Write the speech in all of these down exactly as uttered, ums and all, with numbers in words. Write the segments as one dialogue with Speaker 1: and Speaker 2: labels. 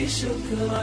Speaker 1: شكرا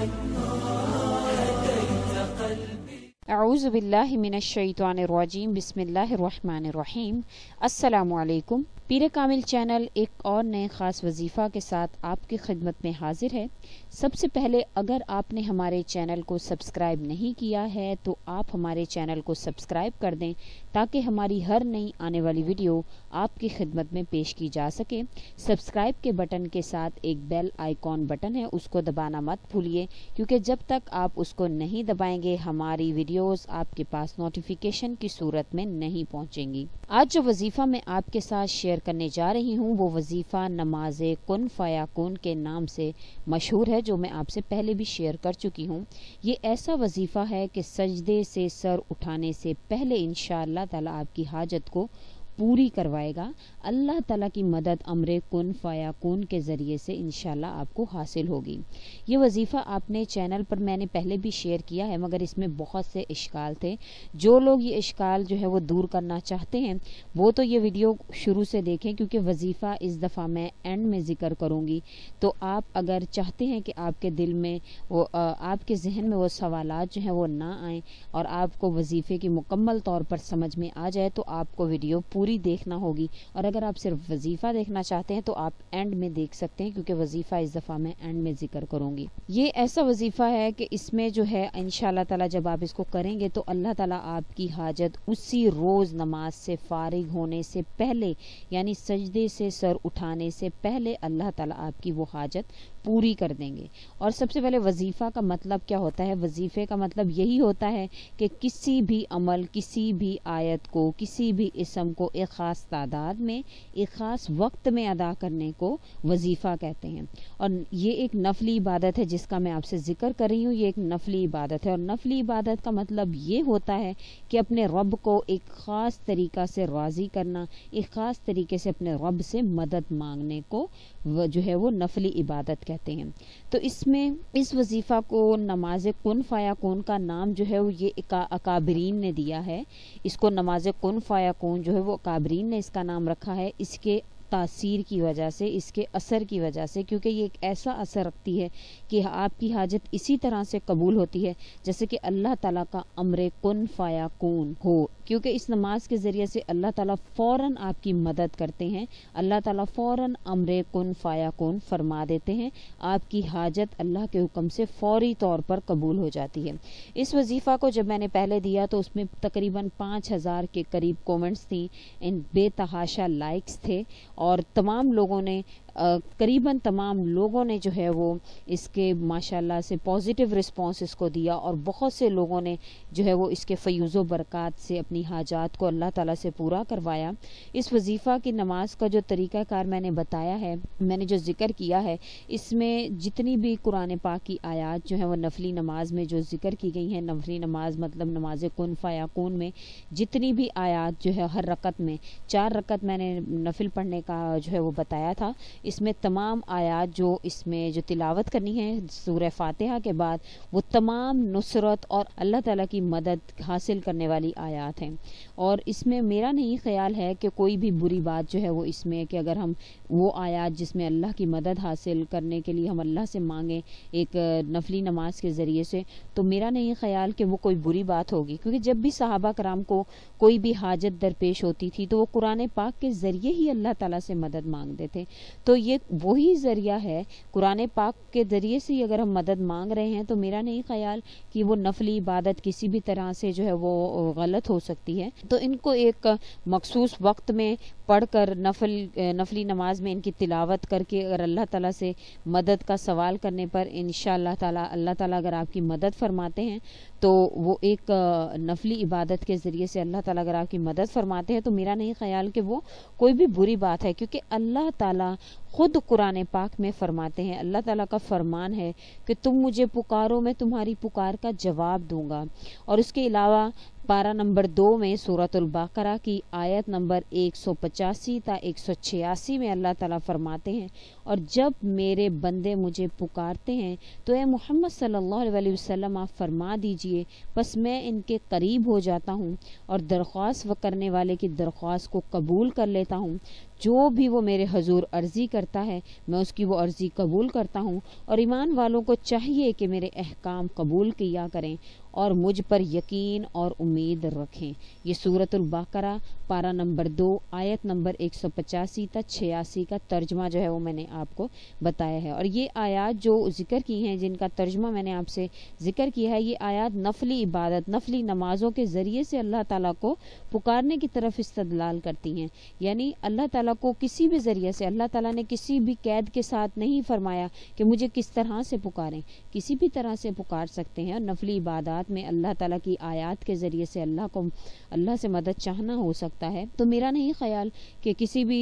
Speaker 1: هديت قلبي.
Speaker 2: اعوذ باللہ من الشیطان الرجیم، بسم اللہ الرحمن الرحیم۔ السلام علیکم۔ پیر کامل چینل ایک اور نئے خاص وظیفہ کے ساتھ آپ کی خدمت میں حاضر ہے۔ سب سے پہلے اگر آپ نے ہمارے چینل کو سبسکرائب نہیں کیا ہے تو آپ ہمارے چینل کو سبسکرائب کر دیں تاکہ ہماری ہر نئی آنے والی ویڈیو آپ کی خدمت میں پیش کی جا سکے۔ سبسکرائب کے بٹن کے ساتھ ایک بیل آئیکن بٹن ہے، اس کو دبانا مت بھولیے، کیونکہ جب تک آپ اس کو نہیں دبائیں گے ہماری ویڈیوز آپ کے پاس نوٹیفیکیشن کی صورت میں نہیں پہنچیں گی۔ آج جو وظیفہ میں آپ کے ساتھ شیئر کرنے جا رہی ہوں وہ وظیفہ نماز کن فیکون کے نام سے مشہور ہے، جو میں آپ سے پہلے بھی شیئر کر چکی ہوں۔ یہ ایسا وظیفہ ہے کہ سجدے سے سر اٹھانے سے پہلے انشاءاللہ تعالی آپ کی حاجت کو پوری کروائے گا۔ اللہ تعالیٰ کی مدد امر کن فیکون کے ذریعے سے انشاءاللہ آپ کو حاصل ہوگی۔ یہ وظیفہ آپ نے چینل پر میں نے پہلے بھی شیئر کیا ہے، مگر اس میں بہت سے اشکال تھے۔ جو لوگ یہ اشکال جو ہے وہ دور کرنا چاہتے ہیں وہ تو یہ ویڈیو شروع سے دیکھیں، کیونکہ وظیفہ اس دفعہ میں اینڈ میں ذکر کروں گی۔ تو آپ اگر چاہتے ہیں کہ آپ کے دل میں وہ آپ کے ذہن میں وہ سوالات جو ہیں وہ نہ آئیں اور آپ کو وظیفے کی مکمل طور پر سمجھ میں آ جائے تو آپ کو ویڈیو پوری دیکھنا ہوگی، اور اگر آپ صرف وظیفہ دیکھنا چاہتے ہیں تو آپ اینڈ میں دیکھ سکتے ہیں، کیونکہ وظیفہ اس دفعہ میں اینڈ میں ذکر کروں گی۔ یہ ایسا وظیفہ ہے کہ اس میں جو ہے انشاءاللہ تعالی جب آپ اس کو کریں گے تو اللہ تعالیٰ آپ کی حاجت اسی روز نماز سے فارغ ہونے سے پہلے، یعنی سجدے سے سر اٹھانے سے پہلے اللہ تعالیٰ آپ کی وہ حاجت پوری کر دیں گے۔ اور سب سے پہلے وظیفہ کا مطلب کیا ہوتا ہے؟ وظیفے کا مطلب یہی ہوتا ہے کہ کسی بھی عمل، کسی بھی آیت کو، کسی بھی اسم کو ایک خاص تعداد میں، ایک خاص وقت میں ادا کرنے کو وظیفہ کہتے ہیں۔ اور یہ ایک نفلی عبادت ہے جس کا میں آپ سے ذکر کر رہی ہوں۔ یہ ایک نفلی عبادت ہے، اور نفلی عبادت کا مطلب یہ ہوتا ہے کہ اپنے رب کو ایک خاص طریقہ سے راضی کرنا، ایک خاص طریقے سے اپنے رب سے مدد مانگنے کو جو ہے وہ نفلی عبادت کہتے ہیں۔ تو اس میں اس وظیفہ کو نماز کن فیکون کا نام جو ہے وہ یہ اکابرین نے دیا ہے۔ اس کو نماز کن فیکون جو ہے وہ اکابرین نے اس کا نام رکھا ہے، اس کے تاثیر کی وجہ سے، اس کے اثر کی وجہ سے، کیونکہ یہ ایک ایسا اثر رکھتی ہے کہ آپ کی حاجت اسی طرح سے قبول ہوتی ہے جیسے کہ اللہ تعالیٰ کا امر کن فیکون ہو، کیونکہ اس نماز کے ذریعے سے اللہ تعالیٰ فوراً آپ کی مدد کرتے ہیں، اللہ تعالیٰ فوراً امر کن فیکون فرما دیتے ہیں، آپ کی حاجت اللہ کے حکم سے فوری طور پر قبول ہو جاتی ہے۔ اس وظیفہ کو جب میں نے پہلے دیا تو اس میں تقریباً پانچ ہزار کے قریب کومنٹس تھیں، ان بے تحاشا لائکس تھے، اور تمام لوگوں نے قریباً تمام لوگوں نے جو ہے وہ اس کے ماشاءاللہ سے پازیٹیو رسپانس اس کو دیا، اور بہت سے لوگوں نے جو ہے وہ اس کے فیوز و برکات سے اپنی حاجات کو اللہ تعالیٰ سے پورا کروایا۔ اس وظیفہ کی نماز کا جو طریقہ کار میں نے بتایا ہے، میں نے جو ذکر کیا ہے، اس میں جتنی بھی قرآن پاک کی آیات جو ہیں وہ نفلی نماز میں جو ذکر کی گئی ہیں، نفلی نماز مطلب نماز کن فیکون میں جتنی بھی آیات جو ہے ہر رکعت میں، چار رکعت میں نے نفل پڑھنے کا جو ہے وہ بتایا تھا، اس میں تمام آیات جو اس میں جو تلاوت کرنی ہے سورہ فاتحہ کے بعد، وہ تمام نصرت اور اللہ تعالیٰ کی مدد حاصل کرنے والی آیات ہیں۔ اور اس میں میرا نہیں خیال ہے کہ کوئی بھی بری بات جو ہے وہ اس میں کہ اگر ہم وہ آیات جس میں اللہ کی مدد حاصل کرنے کے لیے ہم اللہ سے مانگیں ایک نفلی نماز کے ذریعے سے، تو میرا نہیں خیال کہ وہ کوئی بری بات ہوگی، کیونکہ جب بھی صحابہ کرام کو کوئی بھی حاجت درپیش ہوتی تھی تو وہ قرآن پاک کے ذریعے ہی اللہ تعالیٰ سے مدد مانگتے تھے۔ تو یہ وہی ذریعہ ہے، قرآن پاک کے ذریعے سے اگر ہم مدد مانگ رہے ہیں تو میرا نہیں خیال کہ وہ نفلی عبادت کسی بھی طرح سے جو ہے وہ غلط ہو سکتی ہے۔ تو ان کو ایک مخصوص وقت میں پڑھ کر نفل نفلی نماز میں ان کی تلاوت کر کے اگر اللہ تعالیٰ سے مدد کا سوال کرنے پر انشاءاللہ تعالیٰ اللہ تعالیٰ اگر آپ کی مدد فرماتے ہیں تو وہ ایک نفلی عبادت کے ذریعے سے اللہ تعالیٰ اگر آپ کی مدد فرماتے ہیں تو میرا نہیں خیال کہ وہ کوئی بھی بری بات ہے، کیونکہ اللہ تعالیٰ خود قرآن پاک میں فرماتے ہیں، اللہ تعالیٰ کا فرمان ہے کہ تم مجھے پکارو میں تمہاری پکار کا جواب دوں گا۔ اور اس کے علاوہ پارہ نمبر دو میں سورۃ البقرہ کی آیت نمبر ایک سو پچاسی تا ایک سو چھیاسی میں اللہ تعالیٰ فرماتے ہیں، اور جب میرے بندے مجھے پکارتے ہیں تو اے محمد صلی اللہ علیہ وسلم آپ فرما دیجئے، بس میں ان کے قریب ہو جاتا ہوں اور درخواست کرنے والے کی درخواست کو قبول کر لیتا ہوں۔ جو بھی وہ میرے حضور عرضی کرتا ہے میں اس کی وہ عرضی قبول کرتا ہوں، اور ایمان والوں کو چاہیے کہ میرے احکام قبول کیا کریں اور مجھ پر یقین اور امید رکھیں۔ یہ سورۃ البقرہ پارہ نمبر دو آیت نمبر ایک سو پچاسی تا چھیاسی کا ترجمہ جو ہے وہ میں نے آپ کو بتایا ہے۔ اور یہ آیات جو ذکر کی ہیں، جن کا ترجمہ میں نے آپ سے ذکر کیا ہے، یہ آیات نفلی عبادت، نفلی نمازوں کے ذریعے سے اللہ تعالیٰ کو پکارنے کی طرف استدلال کرتی ہیں۔ یعنی اللہ تعالیٰ کو کسی بھی ذریعے سے، اللہ تعالیٰ نے کسی بھی قید کے ساتھ نہیں فرمایا کہ مجھے کس طرح سے پکاریں، کسی بھی طرح سے پکار سکتے ہیں۔ اور نفلی عبادات میں اللہ تعالیٰ کی آیات کے ذریعے سے اللہ کو اللہ سے مدد چاہنا ہو سکتا ہے۔ تو میرا نہیں خیال کہ کسی بھی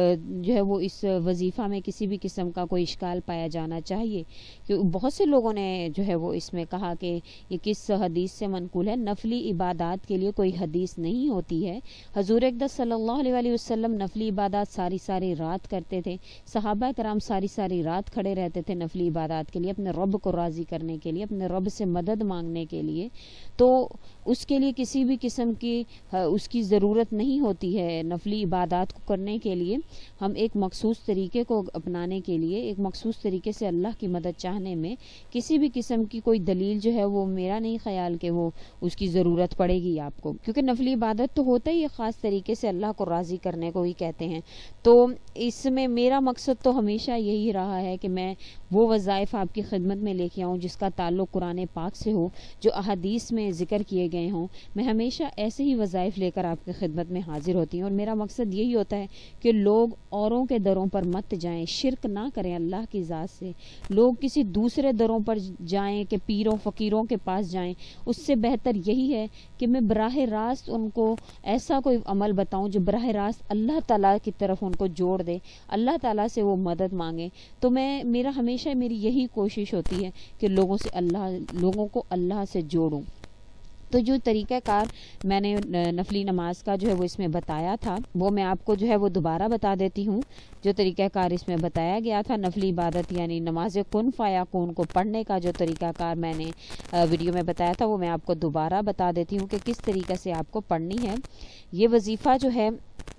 Speaker 2: جو ہے وہ اس وظیفہ میں کسی بھی قسم کا کوئی اشکال پایا جانا چاہیے، کہ بہت سے لوگوں نے جو ہے وہ اس میں کہا کہ یہ کس حدیث سے منقول ہے۔ نفلی عبادات کے لیے کوئی حدیث نہیں ہوتی ہے۔ حضور اقدس صلی اللہ علیہ وسلم نفلی عبادات ساری ساری رات کرتے تھے، صحابہ کرام ساری ساری رات کھڑے رہتے تھے نفلی عبادات کے لیے، اپنے رب کو راضی کرنے کے لیے، اپنے رب سے مدد مانگنے کے لیے۔ تو اس کے لیے کسی بھی قسم کی اس کی ضرورت نہیں ہوتی ہے۔ نفلی عبادات کو کرنے کے لیے ہم ایک مخصوص طریقے کو اپنانے کے لیے، ایک مخصوص طریقے سے اللہ کی مدد چاہنے میں کسی بھی قسم کی کوئی دلیل جو ہے وہ میرا نہیں خیال کہ وہ اس کی ضرورت پڑے گی آپ کو، کیونکہ نفلی عبادت تو ہوتا ہی ایک خاص طریقے سے اللہ کو راضی کرنے کو ہی کہتے ہیں۔ تو اس میں میرا مقصد تو ہمیشہ یہی رہا ہے کہ میں وہ وظائف آپ کی خدمت میں لے کے آؤں جس کا تعلق قرآن پاک سے ہو، جو احادیث میں ذکر کیے گئے ہوں۔ میں ہمیشہ ایسے ہی وظائف لے کر آپ کی خدمت میں حاضر ہوتی ہوں، اور میرا مقصد یہی ہوتا ہے کہ لوگ اوروں کے دروں پر مت جائیں، شرک نہ کریں اللہ کی ذات سے، لوگ کسی دوسرے دروں پر جائیں کہ پیروں فقیروں کے پاس جائیں۔ اس سے بہتر یہی ہے کہ میں براہ راست ان کو ایسا کوئی عمل بتاؤں جو براہ راست اللہ تعالیٰ کی طرف ان کو جوڑ دے، اللہ تعالیٰ سے وہ مدد مانگیں۔ تو میں میرا ہمیشہ میری یہی کوشش ہوتی ہے کہ لوگوں سے اللہ لوگوں کو اللہ سے جوڑوں۔ تو جو طریقہ کار میں نے نفلی نماز کا جو ہے وہ اس میں بتایا تھا، وہ میں آپ کو جو ہے وہ دوبارہ بتا دیتی ہوں۔ جو طریقہ کار اس میں بتایا گیا تھا نفلی عبادت یعنی نماز کن فیکون کو پڑھنے کا، جو طریقہ کار میں نے ویڈیو میں بتایا تھا، وہ میں آپ کو دوبارہ بتا دیتی ہوں کہ کس طریقے سے آپ کو پڑھنی ہے۔ یہ وظیفہ جو ہے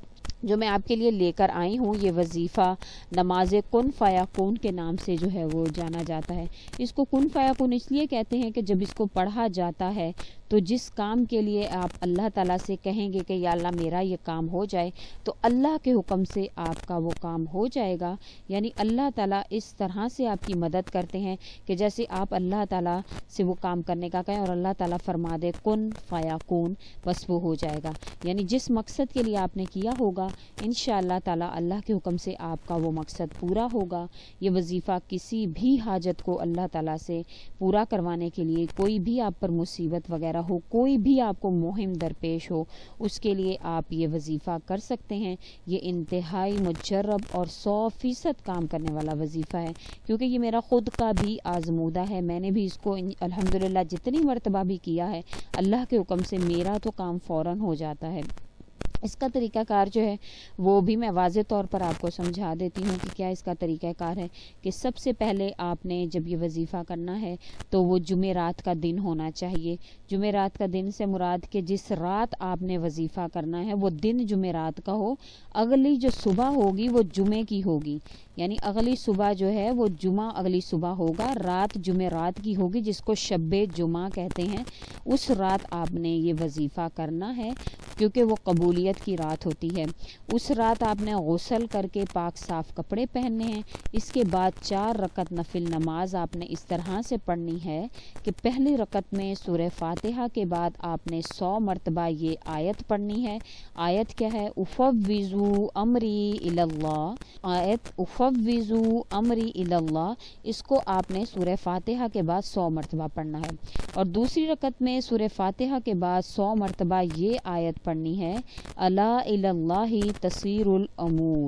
Speaker 2: جو میں آپ کے لیے لے کر آئی ہوں، یہ وظیفہ نماز کن فیکون کے نام سے جو ہے وہ جانا جاتا ہے۔ اس کو کن فیکون اس لیے کہتے ہیں کہ جب اس کو پڑھا جاتا ہے تو جس کام کے لیے آپ اللہ تعالیٰ سے کہیں گے کہ یا اللہ میرا یہ کام ہو جائے، تو اللہ کے حکم سے آپ کا وہ کام ہو جائے گا۔ یعنی اللہ تعالیٰ اس طرح سے آپ کی مدد کرتے ہیں کہ جیسے آپ اللہ تعالیٰ سے وہ کام کرنے کا کہیں اور اللہ تعالیٰ فرما دے کن فیکون، بس وہ ہو جائے گا۔ یعنی جس مقصد کے لیے آپ نے کیا ہوگا انشاءاللہ تعالیٰ اللہ کے حکم سے آپ کا وہ مقصد پورا ہوگا۔ یہ وظیفہ کسی بھی حاجت کو اللہ تعالیٰ سے پورا کروانے کے لیے، کوئی بھی آپ پر مصیبت وغیرہ ہو، کوئی بھی آپ کو مہم درپیش ہو، اس کے لیے آپ یہ وظیفہ کر سکتے ہیں۔ یہ انتہائی مجرب اور سو فیصد کام کرنے والا وظیفہ ہے، کیونکہ یہ میرا خود کا بھی آزمودہ ہے۔ میں نے بھی اس کو الحمدللہ جتنی مرتبہ بھی کیا ہے، اللہ کے حکم سے میرا تو کام فوراً ہو جاتا ہے۔ اس کا طریقہ کار جو ہے وہ بھی میں واضح طور پر آپ کو سمجھا دیتی ہوں کہ کیا اس کا طریقہ کار ہے کہ سب سے پہلے آپ نے جب یہ وظیفہ کرنا ہے تو وہ جمعرات کا دن ہونا چاہیے۔ جمعرات کا دن سے مراد کہ جس رات آپ نے وظیفہ کرنا ہے وہ دن جمعرات کا ہو، اگلی جو صبح ہوگی وہ جمعے کی ہوگی، یعنی اگلی صبح جو ہے وہ جمعہ اگلی صبح ہوگا، رات جمعرات کی ہوگی جس کو شب جمعہ کہتے ہیں۔ اس رات آپ نے یہ وظیفہ کرنا ہے کیونکہ وہ قبولیت کی رات ہوتی ہے۔ اس رات آپ نے غسل کر کے پاک صاف کپڑے پہننے ہیں۔ اس کے بعد چار رکعت نفل نماز آپ نے اس طرح سے پڑھنی ہے کہ پہلی رکعت میں سورہ فاتحہ کے بعد آپ نے سو مرتبہ یہ آیت پڑھنی ہے۔ آیت کیا ہے؟ افوضوا امری الی اللہ۔ آیت افوضوا امری الی اللہ، اس کو آپ نے سورہ فاتحہ کے بعد سو مرتبہ پڑھنا ہے۔ اور دوسری رکعت میں سورہ فاتحہ کے بعد سو مرتبہ یہ آیت پڑھنی ہے، الا الی اللہ تسیر الامور۔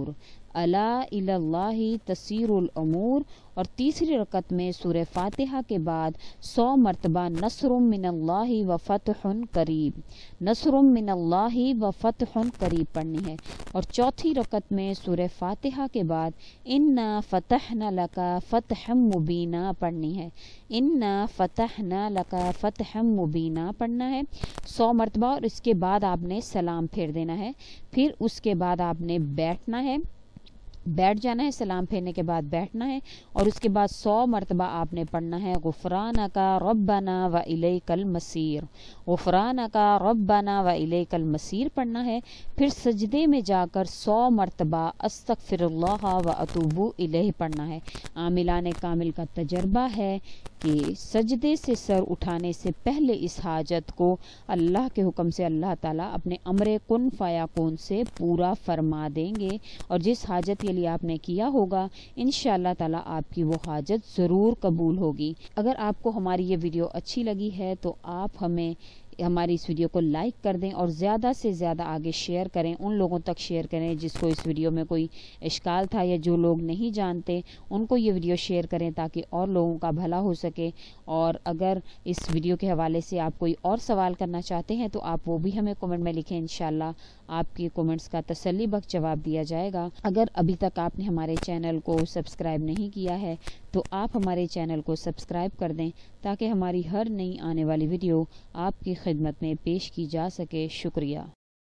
Speaker 2: अला इलल्लाहि तसीरुल उमूर, और तीसरी रकत में सूरह फातिहा के बाद सौ मरतबा नस्रुम मिनल्लाहि व फतहुन करीब, नस्रुम मिनल्लाहि व फतहुन करीब पढ़नी है। और चौथी रकत में सूरह फातिहा के बाद इन्ना फतहना लका फतहम मुबीना पढ़नी है, इन्ना फतहना लका फतहम मुबीना पढ़ना है सौ मरतबा। और इसके बाद आपने सलाम फेर देना है, फिर उसके बाद आपने बैठना है, बैठ जाना है, सलाम फेरने के बाद बैठना है, और उसके बाद सौ मरतबा आपने पढ़ना है गुफरानका रब्बना व इलैकल मसीर, गुफरानका रब्बना व इलैकल मसीर पढ़ना है। फिर सजदे में जाकर सौ मरतबा अस्तगफिरुल्लाह व अतूबु इलैह पढ़ना है। आमिलाने कामिल का तजर्बा है कि सजदे से सर उठाने से पहले इस हाजत को अल्लाह के हुक्म से अल्लाह ताला अपने अमरे कुन फयाकुन से पूरा फरमा देंगे, और जिस हाजत के लिए आपने किया होगा इंशाअल्लाह ताला आपकी वो हाजत ज़रूर कबूल होगी। अगर आपको हमारी ये वीडियो अच्छी लगी है तो आप हमें हमारी इस वीडियो को लाइक कर दें और ज़्यादा से ज़्यादा आगे शेयर करें, उन लोगों तक शेयर करें जिसको इस वीडियो में कोई इश्काल था या जो लोग नहीं जानते उनको ये वीडियो शेयर करें ताकि और लोगों का भला हो सके। और अगर इस वीडियो के हवाले से आप कोई और सवाल करना चाहते हैं तो आप वो भी हमें कमेंट में लिखें, इंशाल्लाह आपके कमेंट्स का तसल्ली बख्श जवाब दिया जाएगा। अगर अभी तक आपने हमारे चैनल को सब्सक्राइब नहीं किया है तो आप हमारे चैनल को सब्सक्राइब कर दें ताकि हमारी हर नई आने वाली वीडियो आपकी खिदमत में पेश की जा सके। शुक्रिया।